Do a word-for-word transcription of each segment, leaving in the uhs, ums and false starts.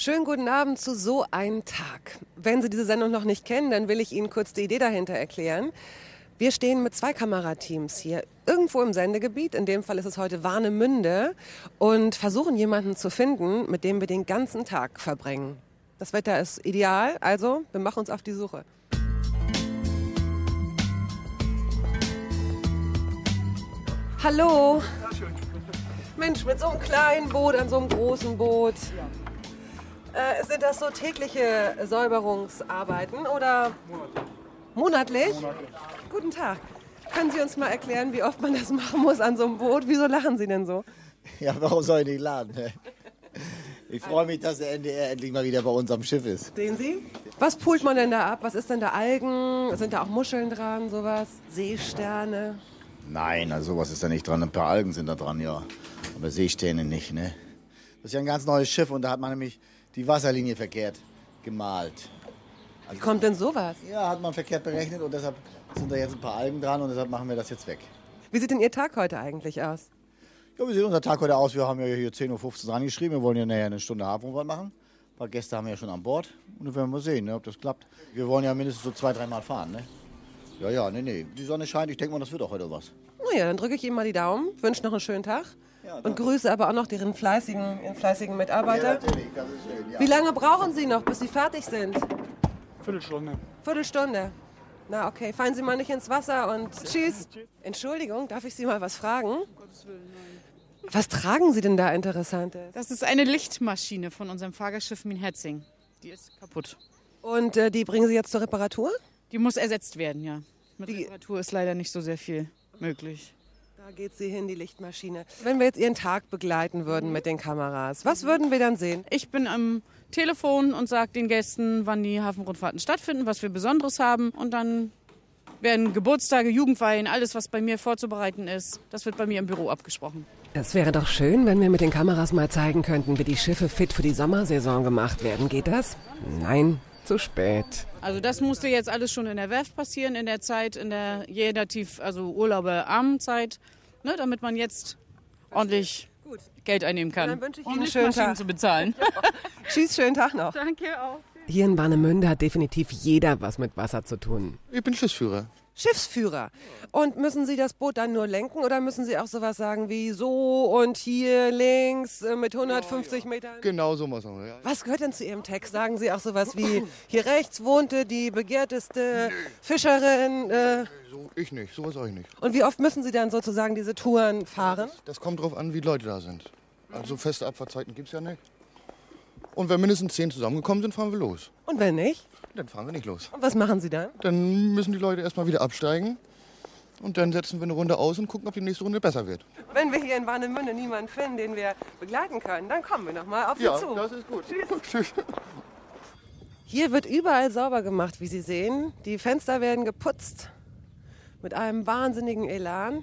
Schönen guten Abend zu so einem Tag. Wenn Sie diese Sendung noch nicht kennen, dann will ich Ihnen kurz die Idee dahinter erklären. Wir stehen mit zwei Kamerateams hier irgendwo im Sendegebiet, in dem Fall ist es heute Warnemünde, und versuchen jemanden zu finden, mit dem wir den ganzen Tag verbringen. Das Wetter ist ideal, also wir machen uns auf die Suche. Hallo. Mensch, mit so einem kleinen Boot an so einem großen Boot. Äh, sind das so tägliche Säuberungsarbeiten oder monatlich? Monatlich? Monatlich. Guten Tag. Können Sie uns mal erklären, wie oft man das machen muss an so einem Boot? Wieso lachen Sie denn so? Ja, warum soll ich nicht lachen? Ich freue mich, dass der N D R endlich mal wieder bei uns am Schiff ist. Sehen Sie? Was pult man denn da ab? Was ist denn da Algen? Sind da auch Muscheln dran, sowas? Seesterne? Nein, also sowas ist da nicht dran. Ein paar Algen sind da dran, ja. Aber Seesterne nicht, ne? Das ist ja ein ganz neues Schiff und da hat man nämlich die Wasserlinie verkehrt gemalt. Also, wie kommt denn sowas? Ja, hat man verkehrt berechnet und deshalb sind da jetzt ein paar Algen dran und deshalb machen wir das jetzt weg. Wie sieht denn Ihr Tag heute eigentlich aus? Ja, wie sieht unser Tag heute aus? Wir haben ja hier zehn Uhr fünfzehn dran geschrieben. Wir wollen ja nachher eine Stunde Hafenrundfahrt machen. Ein paar Gäste haben wir ja schon an Bord. Und dann werden wir mal sehen, ne, ob das klappt. Wir wollen ja mindestens so zwei, dreimal fahren, ne? Ja, ja, nee, nee. Die Sonne scheint. Ich denke mal, das wird auch heute was. Na ja, dann drücke ich Ihnen mal die Daumen. Wünsche noch einen schönen Tag. Ja, und grüße aber auch noch Ihren fleißigen, Ihren fleißigen Mitarbeiter. Ja, natürlich. Das ist schön, ja. Wie lange brauchen Sie noch, bis Sie fertig sind? Viertelstunde. Viertelstunde. Na okay, fallen Sie mal nicht ins Wasser und tschüss. Entschuldigung, darf ich Sie mal was fragen? Um Gottes Willen, nein. Was tragen Sie denn da Interessantes? Das ist eine Lichtmaschine von unserem Fahrgastschiff Minhetzing. Die ist kaputt. Und äh, die bringen Sie jetzt zur Reparatur? Die muss ersetzt werden, ja. Mit die Reparatur ist leider nicht so sehr viel möglich. Da geht sie hin, die Lichtmaschine. Wenn wir jetzt Ihren Tag begleiten würden mit den Kameras, was würden wir dann sehen? Ich bin am Telefon und sage den Gästen, wann die Hafenrundfahrten stattfinden, was wir Besonderes haben. Und dann werden Geburtstage, Jugendweihen, alles, was bei mir vorzubereiten ist, das wird bei mir im Büro abgesprochen. Es wäre doch schön, wenn wir mit den Kameras mal zeigen könnten, wie die Schiffe fit für die Sommersaison gemacht werden. Geht das? Nein, zu spät. Also das musste jetzt alles schon in der Werft passieren, in der Zeit, in der relativ, also urlauberarmen Zeit, ne, damit man jetzt ordentlich Gut. Geld einnehmen kann. Dann wünsche ich um Ihnen einen schönen Tag zu bezahlen. Ja. Tschüss, schönen Tag noch. Danke auch. Hier in Warnemünde hat definitiv jeder was mit Wasser zu tun. Ich bin Schiffsführer. Schiffsführer. Und müssen Sie das Boot dann nur lenken oder müssen Sie auch sowas sagen wie so und hier links mit hundertfünfzig ja, ja. Metern? Genau so was auch, ja. Was gehört denn zu Ihrem Text? Sagen Sie auch sowas wie hier rechts wohnte die begehrteste nee. Fischerin? Äh so, ich nicht, sowas auch ich nicht. Und wie oft müssen Sie dann sozusagen diese Touren fahren? Das, das kommt drauf an, wie Leute da sind. Also feste Abfahrtzeiten gibt es ja nicht. Und wenn mindestens zehn zusammengekommen sind, fahren wir los. Und wenn nicht? Dann fahren wir nicht los. Und was machen Sie dann? Dann müssen die Leute erstmal wieder absteigen. Und dann setzen wir eine Runde aus und gucken, ob die nächste Runde besser wird. Wenn wir hier in Warnemünde niemanden finden, den wir begleiten können, dann kommen wir noch mal auf Sie ja, zu. Ja, das ist gut. Tschüss. Hier wird überall sauber gemacht, wie Sie sehen. Die Fenster werden geputzt mit einem wahnsinnigen Elan.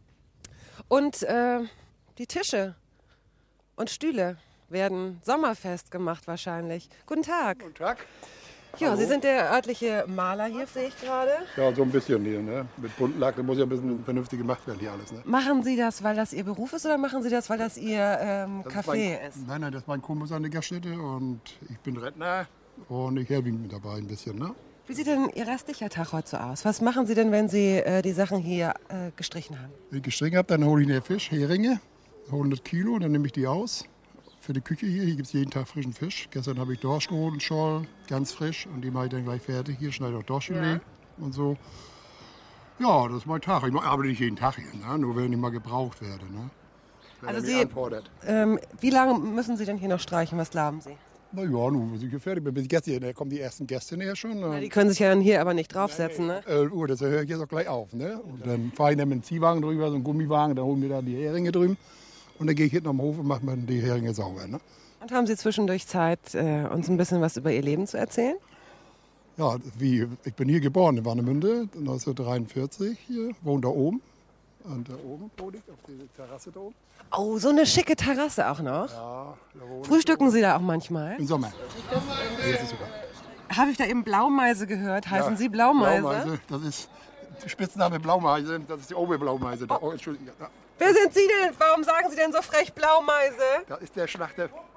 Und äh, die Tische und Stühle werden sommerfest gemacht wahrscheinlich. Guten Tag. Guten Tag. Ja, Hallo. Sie sind der örtliche Maler hier, sehe ich gerade. Ja, so ein bisschen hier, ne? Mit bunten Lack, das muss ja ein bisschen vernünftig gemacht werden hier alles, ne? Machen Sie das, weil das Ihr Beruf ist oder machen Sie das, weil das Ihr ähm, das Café ist, mein, ist? Nein, nein, das ist mein Kumpel an der Gaststätte und ich bin Rentner und ich helfe ihm mit dabei ein bisschen, ne? Wie sieht denn Ihr restlicher Tag heute so aus? Was machen Sie denn, wenn Sie äh, die Sachen hier äh, gestrichen haben? Wenn ich gestrichen habe, dann hole ich den Fisch, Heringe, hundert Kilo, dann nehme ich die aus. Für die Küche hier, hier gibt es jeden Tag frischen Fisch. Gestern habe ich Dorsch geholt, einen Scholl, ganz frisch. Und die mache ich dann gleich fertig. Hier schneide ich auch Dorschfilet ja. und so. Ja, das ist mein Tag. Ich arbeite nicht jeden Tag hier, ne? Nur wenn ich mal gebraucht werde. Ne? Also Sie, ähm, wie lange müssen Sie denn hier noch streichen? Was glauben Sie? Na ja, nun, wenn ich hier fertig bin, bis Gäste, da kommen die ersten Gäste näher schon. Ja, die können sich ja hier aber nicht draufsetzen, ne? elf Uhr, das höre ich jetzt auch gleich auf, ne? Und dann fahre ich dann mit einem Ziehwagen drüber, so einen Gummiwagen, dann holen wir da die Heringe drüben. Und dann gehe ich hinten am Hof und mache mir die Heringe sauber. Ne? Und haben Sie zwischendurch Zeit, äh, uns ein bisschen was über Ihr Leben zu erzählen? Ja, wie, ich bin hier geboren in Warnemünde, neunzehnhundertdreiundvierzig hier, wohne da oben. Und da oben wohne ich, auf dieser Terrasse da oben. Oh, so eine schicke Terrasse auch noch. Ja, da wohne Frühstücken Sie da auch manchmal? Im Sommer. Das ist sogar. Habe ich da eben Blaumeise gehört? Heißen ja, Sie Blaumeise? Blaumeise, das ist der Spitzname Blaumeise, das ist die Oberbblaumeise. Oh. Oh, Entschuldigung. Ja. Wer sind Sie denn? Warum sagen Sie denn so frech Blaumeise? Das ist der Schlachter,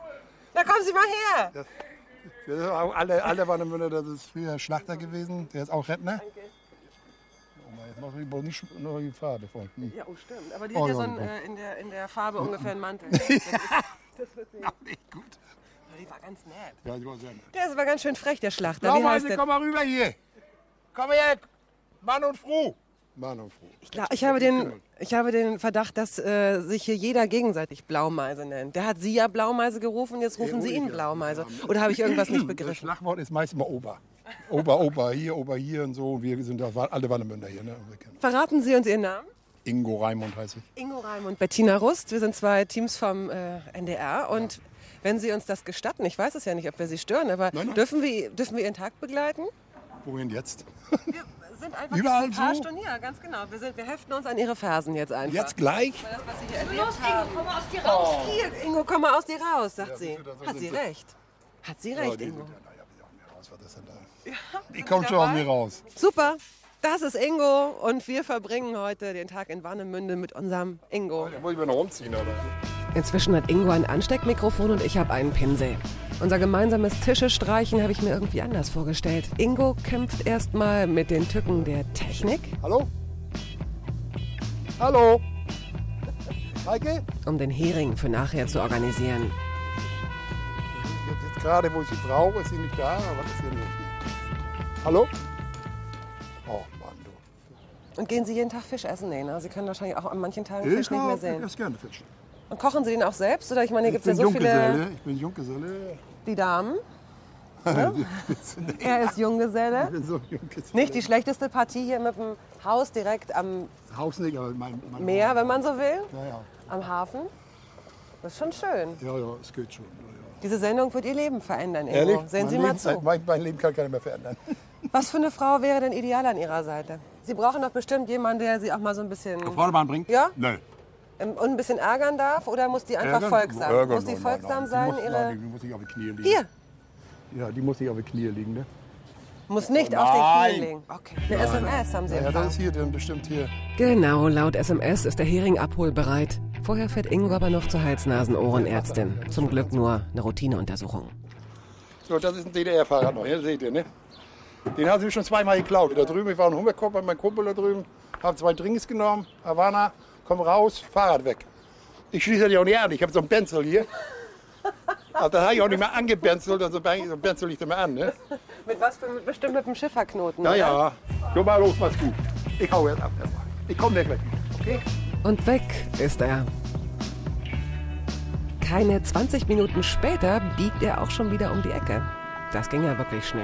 Da kommen Sie mal her. Das, das ist auch alle, alle Warnemünder, das ist früher Schlachter gewesen. Der ist auch Rentner. Danke. Oh Mann, jetzt mache ich wohl nicht noch die Farbe von. Hm. Ja, oh stimmt. Aber die Oh, hat ja ja, so ein, ja. äh, in, der, in der Farbe ungefähr einen Mantel. Das, ist, das wird nicht. Ach, nicht gut. Die war ganz nett. Ja, die war sehr nett. Der ist aber ganz schön frech, der Schlachter. Wie heißt Blaumeise, der? komm mal rüber hier. Komm her, Mann und Frau. Mann und Frau. Ich, glaub, ich, habe den, ich habe den Verdacht, dass äh, sich hier jeder gegenseitig Blaumeise nennt. Der hat Sie ja Blaumeise gerufen, jetzt rufen Sie ihn Blaumeise. Oder habe ich irgendwas nicht Das begriffen? Schlagwort ist meist immer Ober. Ober, Ober, hier, Ober, hier und so. Wir sind da alle Warnemünder hier. Ne? Verraten Sie uns Ihren Namen? Ingo Raimund heiße ich. Ingo Reim und Bettina Rust. Wir sind zwei Teams vom äh, N D R. Und wenn Sie uns das gestatten, ich weiß es ja nicht, ob wir Sie stören, aber Nein, nein. Dürfen, wir, dürfen wir Ihren Tag begleiten? Wohin jetzt? Wir sind einfach Überall jetzt ein paar so? Stunden, ja, ganz genau. Wir, sind, wir heften uns an Ihre Fersen jetzt einfach. Jetzt gleich? Das, was Sie hier erlebt haben. Ingo, komm mal aus dir raus. Hier, Ingo, komm mal aus dir raus, sagt sie. bist du da so Hat sie sind sie. recht. Hat sie recht, die Ingo. sind ja, naja, wie auch mir raus, was ist denn da? Die sind kommt Sie schon aus dabei? mir raus. Super, das ist Ingo und wir verbringen heute den Tag in Warnemünde mit unserem Ingo. Da muss ich mir noch umziehen, oder? Inzwischen hat Ingo ein Ansteckmikrofon und ich habe einen Pinsel. Unser gemeinsames Tischestreichen habe ich mir irgendwie anders vorgestellt. Ingo kämpft erstmal mit den Tücken der Technik, Hallo? Hallo? Heike? um den Hering für nachher zu organisieren. Jetzt, jetzt gerade, wo ich sie brauche, ist sie nicht da. Aber was ist hier los? Hallo? Oh Mann, du. Und gehen Sie jeden Tag Fisch essen? Nee, ne? Sie können wahrscheinlich auch an manchen Tagen Ich Fisch nicht mehr hab- sehen. Ich esse gerne Fisch. Und kochen Sie den auch selbst? Oder ich meine, hier Ich gibt es ja bin so viele... Junggeselle. Ich bin Junggeselle. Die Damen. Ich Er ist Junggeselle. bin so Junggeselle. Nicht die schlechteste Partie hier mit dem Haus direkt am Haus nicht, aber mein, mein Meer, wenn man so will. Ja, ja. Am Hafen. Das ist schon schön. Ja, ja, es geht schon. Ja, ja. Diese Sendung wird Ihr Leben verändern, Ingo. Ehrlich? Sehen mein Sie mal Leben, zu. Mein, mein Leben kann keiner mehr verändern. Was für eine Frau wäre denn ideal an Ihrer Seite? Sie brauchen doch bestimmt jemanden, der Sie auch mal so ein bisschen, Vordermann bringt? Ja? Nö. ähm, ein bisschen ärgern darf? Oder muss die einfach Ärgern? folgsam? Ärgern, muss die nein, folgsam nein, sein? Die muss, ihre... nein, die muss nicht auf die Knie liegen. Hier, Ja, die muss nicht auf die Knie liegen, ne? muss nicht Oh, auf den nein. Knie liegen. Okay. Eine S M S haben Sie Ja, das empfangen. ist hier dann bestimmt hier. Genau, laut S M S ist der Hering abholbereit. Vorher fährt Ingo aber noch zur Hals-Nasen-Ohrenärztin. Zum Glück nur eine Routineuntersuchung. So, das ist ein D D R-Fahrrad noch, hier seht ihr, ne? Den haben sie mir schon zweimal geklaut. Da drüben, ich war in Hummerkopf bei meinem Kumpel da drüben, habe zwei Drinks genommen, Havana, komm raus, Fahrrad weg. Ich schließe die auch nicht an, ich habe so einen Benzel hier. Aber da habe ich auch nicht mehr angebenzelt, also so benzel ich da mal an, ne? Mit was für, mit, bestimmt mit dem Schifferknoten, Ja, oder? ja. So, mal los, mach's gut. Ich hau jetzt ab erstmal. Ich komme gleich wieder, okay? Und weg ist er. Keine zwanzig Minuten später biegt er auch schon wieder um die Ecke. Das ging ja wirklich schnell.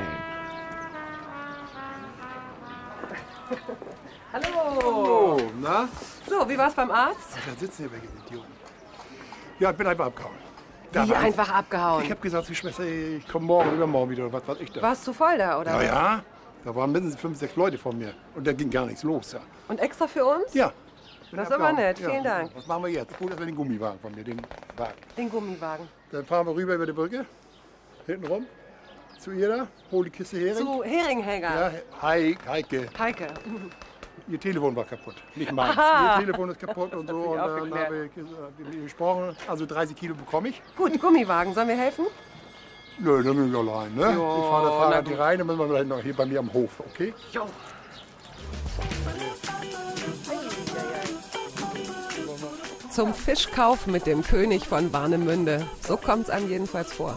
Hallo! Oh, na? So, wie war's beim Arzt? Da sitzen hier welche Idioten. Ja, ich bin einfach abgehauen. Da Wie war- einfach abgehauen. Ich habe gesagt, die Schwester, ich komme morgen, übermorgen wieder, was weiß ich da. Warst du voll da, oder? Ja, ja. Da waren mindestens fünf, sechs Leute von mir. Und da ging gar nichts los. Ja. Und extra für uns? ja. Bin Das ist aber abgehauen. nett, vielen Dank. Was machen wir jetzt? Gut, dass wir den Gummiwagen von mir, den Wagen. Den Gummiwagen. Dann fahren wir rüber über die Brücke, hinten rum, zu ihr da, hol die Kiste Hering. Zu Heringhelger. Ja, Hi, Heike, Heike. ihr Telefon war kaputt, nicht meins. Aha. Ihr Telefon ist kaputt und so. sich Und dann aufgeklärt. habe ich äh, mit ihr gesprochen, also dreißig Kilo bekomme ich. Gut, Gummiwagen. Sollen wir helfen? Nö, dann bin ich allein. Ne? Jo, ich fahre das na Fahrrad gut. hier rein, dann müssen wir gleich noch hier bei mir am Hof, okay? Jo. Zum Fischkauf mit dem König von Warnemünde. So kommt's einem jedenfalls vor.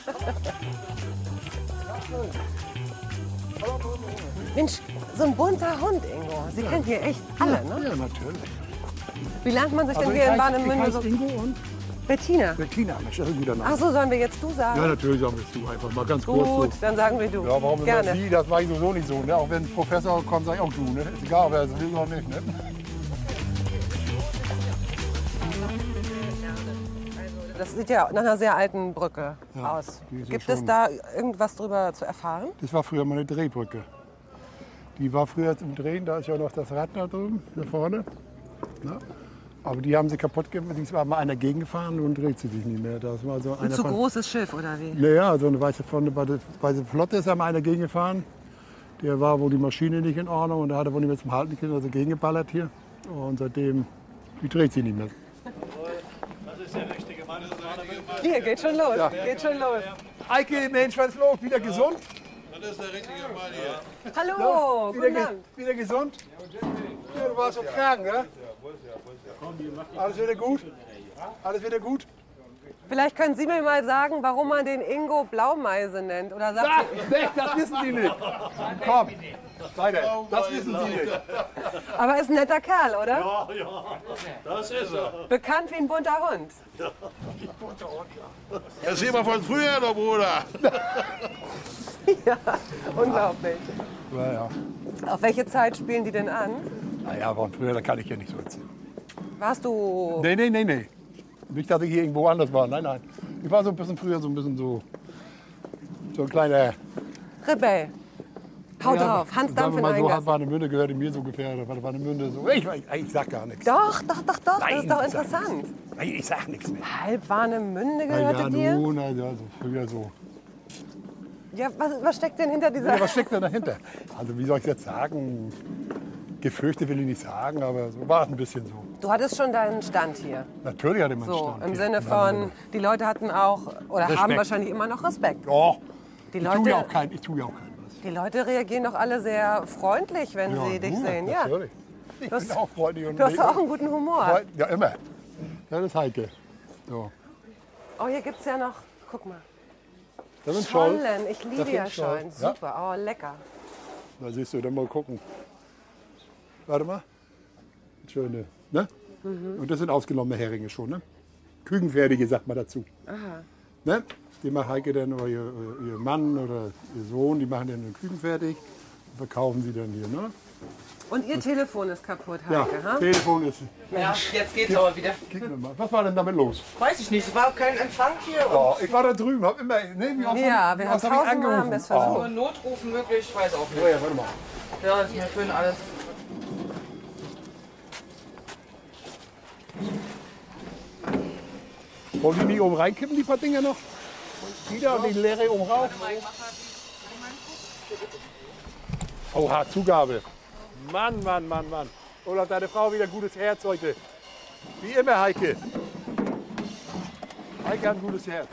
Mensch, so ein bunter Hund, Ingo. Sie kennt hier echt alle, ne? Ja, natürlich. Wie lernt man sich denn Also hier ich in heiß- Warnemünde ich so... heiß Ingo und Bettina. Bettina, Mensch, das ist ein guter Name. Ach so, sollen wir jetzt du sagen? Ja, natürlich sagen wir es du einfach mal ganz kurz. Gut, So. dann sagen wir du. Ja, warum immer Gerne. Sie? Das war ich sowieso nicht so. Ne? Auch wenn ein Professor kommt, sage ich auch du. Ne? Ist egal, wer es will oder nicht. Ne? Das sieht ja nach einer sehr alten Brücke Ja, aus. die ist Gibt schon- es da irgendwas drüber zu erfahren? Das war früher mal eine Drehbrücke. Die war früher zum Drehen, da ist ja noch das Rad da drüben, da vorne. Ne? Aber die haben sie kaputt gemacht. Es war mal einer gegengefahren und dreht sie sich nicht mehr. Das war so Ein einer zu von, großes Schiff, oder wie? Naja, so eine weiße, von der weiße Flotte ist einmal einer gegengefahren. Der war wohl die Maschine nicht in Ordnung und da hat er wohl nicht mehr zum Halten können, also gegengeballert hier. Und seitdem, die dreht sie nicht mehr. Das ist der richtige Mann. Hier, geht schon los. Ja. Geht schon los. Eike, Mensch, was ist los? Wieder gesund? Das ist der richtige Mann hier. Hallo, Wieder, guten ge Abend. wieder gesund? Ja, du warst so krank, ne? Alles wieder gut? Alles wieder gut? Vielleicht können Sie mir mal sagen, warum man den Ingo Blaumeise nennt. Oder sagt Ach, nee, das wissen die nicht. Komm, weiter. Das wissen die nicht. Aber ist ein netter Kerl, oder? Ja, ja, das ist er. Bekannt wie ein bunter Hund. Das sieht man von früher, der Bruder. Ja, unglaublich. Ja, ja. Auf welche Zeit spielen die denn an? Naja, von früher, da kann ich ja nicht so erzählen. Warst du... Nee, nee, nee, nee. Nicht, dass ich hier irgendwo anders war. Nein, nein. Ich war so ein bisschen früher so ein bisschen so, so ein kleiner... Rebell. Hau Ja, drauf, Hans sagen Dampf wir in mal so, Eingas. Warnemünde gehörte mir so ungefähr. Warnemünde so. Ich, ich, ich sag gar nichts. Doch, doch, doch, doch, das ist doch Nein, ich sag interessant. Nein, ich sag nichts mehr. Halb Warnemünde Ja, gehörte ja, dir? nun, na, ja, so früher so. Ja, was, was steckt denn hinter dieser... Ja, was steckt da dahinter? Also wie soll ich jetzt sagen? Gefürchtet will ich nicht sagen, aber so war es ein bisschen so. Du hattest schon deinen Stand hier. Natürlich hatte man So, Stand im hier. Sinne von, die Leute hatten auch, oder Respekt. haben wahrscheinlich immer noch Respekt. Ja, Die ich tue ja Leute, auch kein, ich tue ja auch kein was. die Leute reagieren doch alle sehr freundlich, wenn Ja, sie dich du, sehen. Ja, natürlich. Ich Du hast- bin auch freundlich und du hast auch einen guten Humor. Freund- Ja, immer. Das ist Heike. So. Oh, hier gibt es ja noch, guck mal, Das sind Scholl. Schollen. Ich liebe Das ja sind Scholl. Schollen. Ja. Super, oh, lecker. Da siehst du, dann mal gucken. Warte mal. Schöne. Ne? Mhm. Und das sind ausgenommene Heringe schon. Ne? Kükenfertige, sagt man dazu. Aha. Ne? Die macht Heike dann, oder ihr, ihr Mann oder ihr Sohn, die machen dann den Küken fertig und verkaufen sie dann hier. Ne? Und ihr Telefon ist kaputt, Ja, Heike, ha? Telefon ist. Ja, jetzt geht's aber wieder. Kicken wir mal. Was war denn damit los? Weiß ich nicht, es war kein Empfang hier. Oh, ich war da drüben, hab immer. Ne, wie oft Ja, hab- wir wie haben oft hab ich tausendmal haben wir es angerufen? versucht. Nur Notrufen möglich, ich weiß auch Oh, nicht. ja, warte mal. Ja, ist mir schön alles. Wollen die nicht oben reinkippen, die paar Dinger noch? Die da und die leere oben rauf? Oha, Zugabe. Mann, Mann, Mann, Mann. Oder hat deine Frau wieder gutes Herz heute? Wie immer, Heike. Heike hat ein gutes Herz.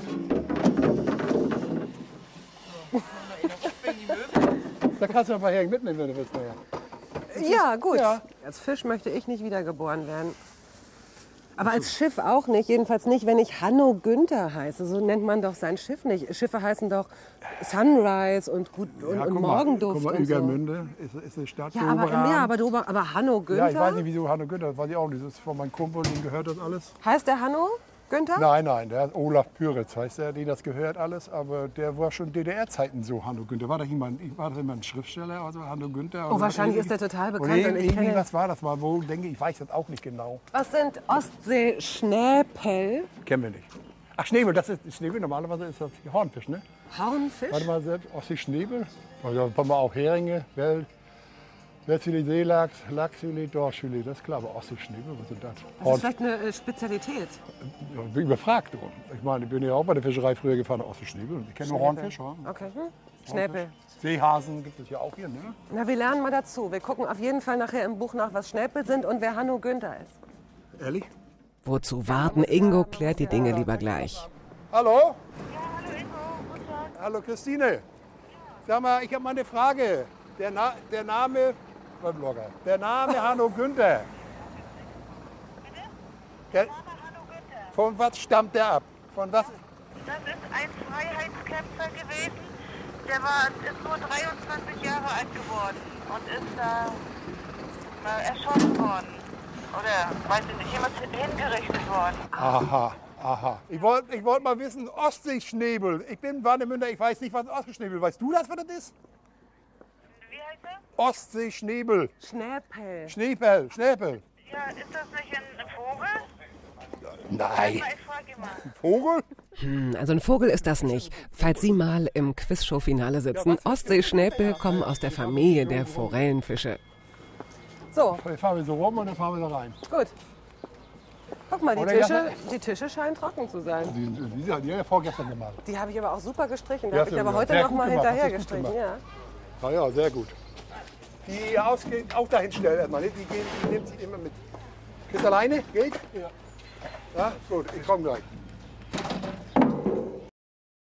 Da kannst du noch ein paar Heringe mitnehmen, wenn du willst. Nachher. Ja, gut. Ja. Als Fisch möchte ich nicht wiedergeboren werden. Aber als Schiff auch nicht. Jedenfalls nicht, wenn ich Hanno Günther heiße. So nennt man doch sein Schiff nicht. Schiffe heißen doch Sunrise und, gut, und, Ja, und guck mal, Morgenduft guck mal, und so. Uegermünde ist, ist eine Stadt. Ja, aber, Doberan. ja aber, du, aber Hanno Günther? Ja, ich weiß nicht, wieso Hanno Günther, das weiß ich auch nicht. Das ist von meinem Kumpel, dem gehört das alles. Heißt der Hanno Günther? Nein, nein, der ist Olaf Püritz heißt der, dem das gehört alles. Aber der war schon D D R-Zeiten so, Hanno Günther. War das jemand, war das immer ein Schriftsteller, also Hanno Günther? Oh, wahrscheinlich ist der total bekannt. Oder Und ich irgendwie kenne- was war das mal wohl, denke ich, ich weiß das auch nicht genau. Was sind Ostsee-Schnäpel? Kennen wir nicht. Ach, Schnäbel, das ist Schnäbel, normalerweise ist das Hornfisch, ne? Hornfisch? Warte mal, selbst Ostsee Schnäbel. Also, ein paar Mal auch Heringe, Welt. Westfilet, Seelachs, Lachsfilet, Dorschfilet, das ist klar, aber Ostsee-Schnäbel, was ist das? Das ist vielleicht eine äh, Spezialität. Ja, ich bin überfragt. Du. Ich meine, ich bin ja auch bei der Fischerei früher gefahren, Ostsee-Schnäbel. Ich kenne nur Hornfisch. Ja. Okay, hm? Schnäpel. Seehasen gibt es ja auch hier, ne? Na, wir lernen mal dazu. Wir gucken auf jeden Fall nachher im Buch nach, was Schnäpel sind und wer Hanno Günther ist. Ehrlich? Wozu warten? Ingo klärt die Dinge lieber gleich. Hallo? Ja, hallo Ingo, guten Tag. Hallo Christine. Sag mal, ich habe mal eine Frage. Der, Na der Name, Blogger, der Name Hanno Günther. Bitte? Der, Name Hanno Günther. von was stammt der ab? Von was? Das ist ein Freiheitskämpfer gewesen. Der war, ist nur dreiundzwanzig Jahre alt geworden und ist da äh, erschossen worden. Oder, weiß ich nicht, jemand hingerichtet worden. Aha, aha. Ich wollte ich wollt mal wissen, Ostseeschnäbel. Ich bin Warnemünder, ich weiß nicht, was Ostseeschnäbel. Weißt du das, was das ist? Wie heißt er? Ostseeschnäbel. Schnäpel. Schnäpel, Schnäpel. Ja, ist das nicht ein Vogel? Nein. Ich frage ihn mal. Vogel? Hm, also ein Vogel ist das nicht. Falls Sie mal im Quizshow-Finale sitzen, Ostseeschnäpel kommen aus der Familie der Forellenfische. So, Jetzt fahren wir so rum und dann fahren wir da rein. gut. Guck mal, die Oder Tische, ja- die Tische scheinen trocken zu sein. Die, die, die, die haben ja vorgestern gemacht. Die habe ich aber auch super gestrichen. Da Ja, habe ich aber ja, heute sehr noch gut mal gemacht, hinterher hast du gut gestrichen. gemacht. Ja. Ja, ja, sehr gut. Die ausgehen, auch dahin stellen erstmal. nicht? Die, gehen, die nimmt sie immer mit. Kriegst du alleine? Geht? Ja. Ja, gut, ich komme gleich.